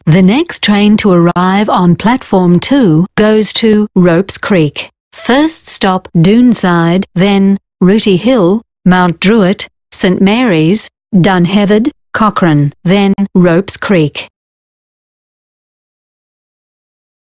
The next train to arrive on Platform 2 goes to Ropes Creek. First stop Doonside, then Rooty Hill, Mount Druitt, St Mary's, Dunheved, Cochrane, then Ropes Creek.